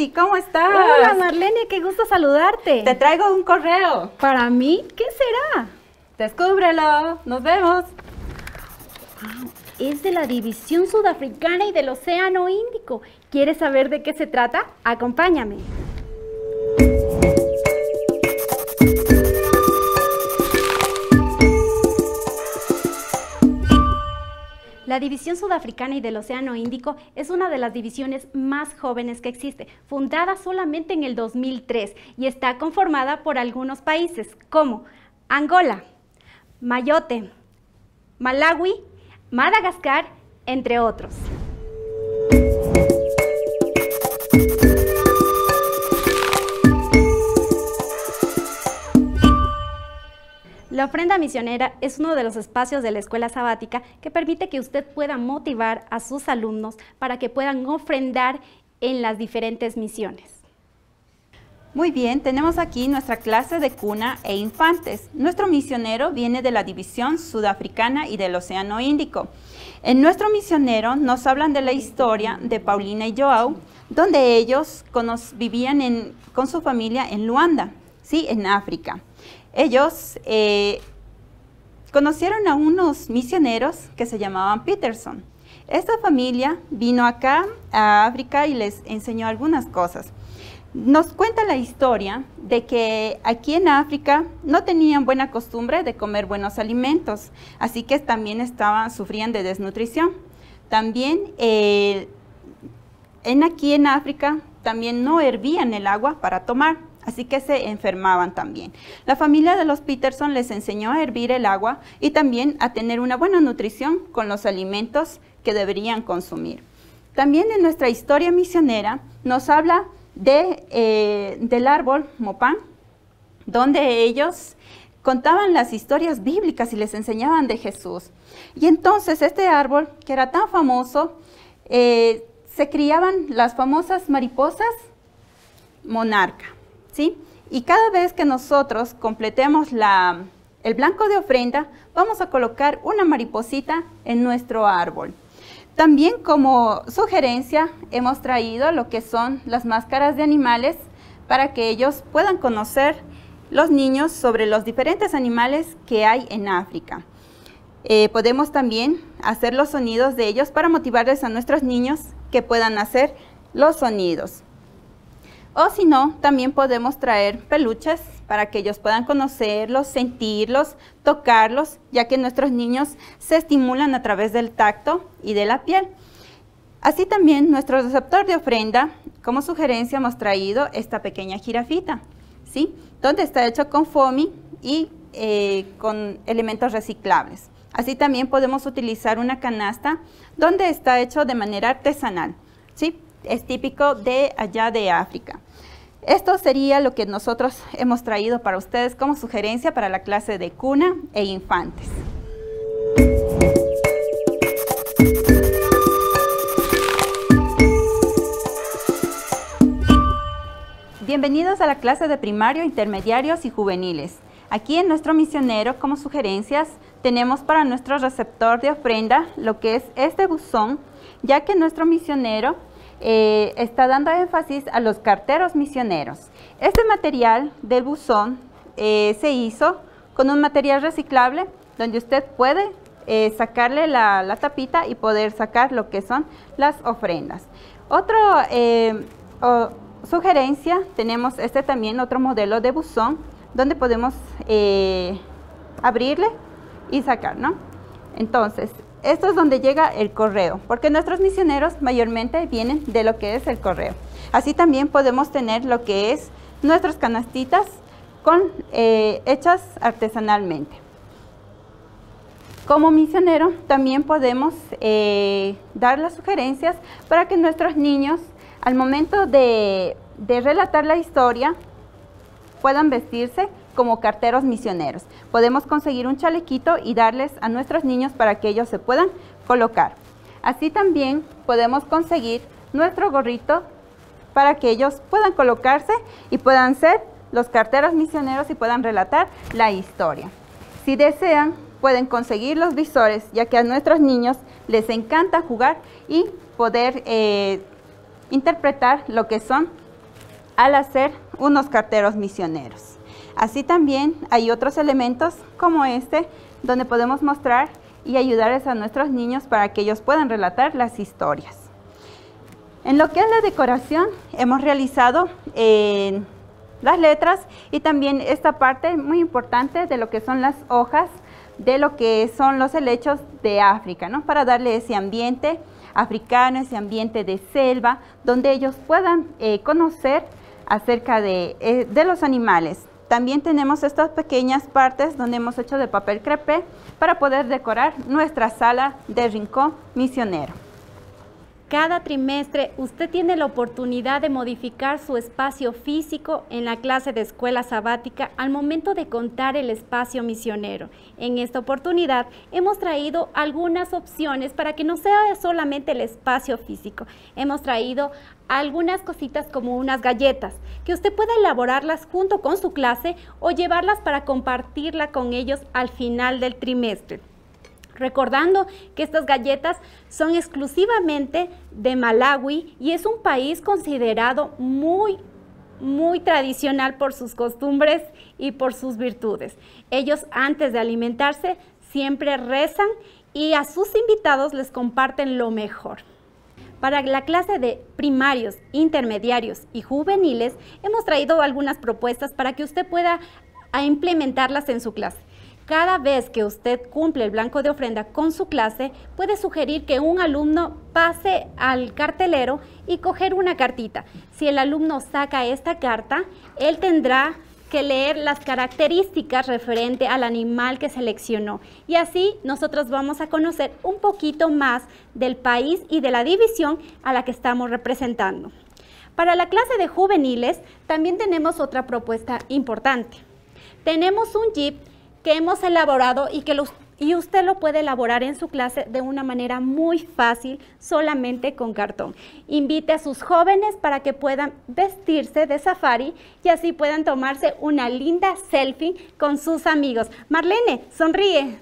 Katy, ¿cómo estás? Hola Marlene, qué gusto saludarte. Te traigo un correo. ¿Para mí? ¿Qué será? Descúbrelo, nos vemos. Es de la División Sudafricana y del Océano Índico. ¿Quieres saber de qué se trata? Acompáñame. La División Sudafricana y del Océano Índico es una de las divisiones más jóvenes que existe, fundada solamente en el 2003 y está conformada por algunos países como Angola, Mayotte, Malawi, Madagascar, entre otros. La ofrenda misionera es uno de los espacios de la escuela sabática que permite que usted pueda motivar a sus alumnos para que puedan ofrendar en las diferentes misiones. Muy bien, tenemos aquí nuestra clase de cuna e infantes. Nuestro misionero viene de la División Sudafricana y del Océano Índico. En nuestro misionero nos hablan de la historia de Paulina y Joao, donde ellos vivían con su familia en Luanda, ¿sí? En África. Ellos conocieron a unos misioneros que se llamaban Peterson. Esta familia vino acá a África y les enseñó algunas cosas. Nos cuenta la historia de que aquí en África no tenían buena costumbre de comer buenos alimentos, así que también sufrían de desnutrición. También aquí en África también no hervían el agua para tomar, así que se enfermaban también. La familia de los Peterson les enseñó a hervir el agua y también a tener una buena nutrición con los alimentos que deberían consumir. También en nuestra historia misionera nos habla del árbol Mopán, donde ellos contaban las historias bíblicas y les enseñaban de Jesús. Y entonces este árbol, que era tan famoso, se criaban las famosas mariposas monarca, ¿sí? Y cada vez que nosotros completemos el blanco de ofrenda, vamos a colocar una mariposita en nuestro árbol. También como sugerencia hemos traído lo que son las máscaras de animales para que ellos puedan conocer los niños sobre los diferentes animales que hay en África. Podemos también hacer los sonidos de ellos para motivarles a nuestros niños que puedan hacer los sonidos. O si no, también podemos traer peluches para que ellos puedan conocerlos, sentirlos, tocarlos, ya que nuestros niños se estimulan a través del tacto y de la piel. Así también nuestro receptor de ofrenda, como sugerencia hemos traído esta pequeña jirafita, ¿sí? Donde está hecho con foamy y con elementos reciclables. Así también podemos utilizar una canasta donde está hecho de manera artesanal, ¿sí? Es típico de allá de África. Esto sería lo que nosotros hemos traído para ustedes como sugerencia para la clase de cuna e infantes. Bienvenidos a la clase de primario, intermediarios y juveniles. Aquí en nuestro misionero como sugerencias tenemos para nuestro receptor de ofrenda lo que es este buzón, ya que nuestro misionero está dando énfasis a los carteros misioneros. Este material del buzón se hizo con un material reciclable donde usted puede sacarle la tapita y poder sacar lo que son las ofrendas. Otra sugerencia, tenemos también otro modelo de buzón donde podemos abrirle y sacar, ¿no? Entonces, esto es donde llega el correo, porque nuestros misioneros mayormente vienen de lo que es el correo. Así también podemos tener lo que es nuestras canastitas hechas artesanalmente. Como misionero también podemos dar las sugerencias para que nuestros niños, al momento de relatar la historia, puedan vestirse como carteros misioneros. Podemos conseguir un chalequito y darles a nuestros niños para que ellos se puedan colocar. Así también podemos conseguir nuestro gorrito para que ellos puedan colocarse y puedan ser los carteros misioneros y puedan relatar la historia. Si desean, pueden conseguir los visores, ya que a nuestros niños les encanta jugar y poder interpretar lo que son al hacer unos carteros misioneros. Así también hay otros elementos como este, donde podemos mostrar y ayudarles a nuestros niños para que ellos puedan relatar las historias. En lo que es la decoración, hemos realizado las letras y también esta parte muy importante de lo que son las hojas, de lo que son los helechos de África, ¿no? Para darle ese ambiente africano, ese ambiente de selva, donde ellos puedan conocer acerca de los animales. También tenemos estas pequeñas partes donde hemos hecho de papel crepé para poder decorar nuestra sala de rincón misionero. Cada trimestre usted tiene la oportunidad de modificar su espacio físico en la clase de escuela sabática al momento de contar el espacio misionero. En esta oportunidad hemos traído algunas opciones para que no sea solamente el espacio físico. Hemos traído algunas cositas como unas galletas, que usted pueda elaborarlas junto con su clase o llevarlas para compartirla con ellos al final del trimestre. Recordando que estas galletas son exclusivamente de Malawi y es un país considerado muy tradicional por sus costumbres y por sus virtudes. Ellos antes de alimentarse siempre rezan y a sus invitados les comparten lo mejor. Para la clase de primarios, intermediarios y juveniles hemos traído algunas propuestas para que usted pueda implementarlas en su clase. Cada vez que usted cumple el blanco de ofrenda con su clase, puede sugerir que un alumno pase al cartelero y coger una cartita. Si el alumno saca esta carta, él tendrá que leer las características referente al animal que seleccionó. Y así nosotros vamos a conocer un poquito más del país y de la división a la que estamos representando. Para la clase de juveniles también tenemos otra propuesta importante. Tenemos un jeep que hemos elaborado y usted lo puede elaborar en su clase de una manera muy fácil, solamente con cartón. Invite a sus jóvenes para que puedan vestirse de safari y así puedan tomarse una linda selfie con sus amigos. Marlene, sonríe.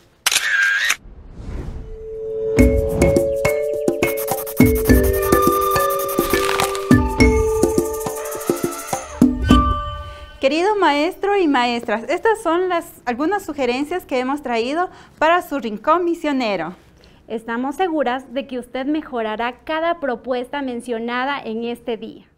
Querido maestro y maestras, estas son algunas sugerencias que hemos traído para su rincón misionero. Estamos seguras de que usted mejorará cada propuesta mencionada en este día.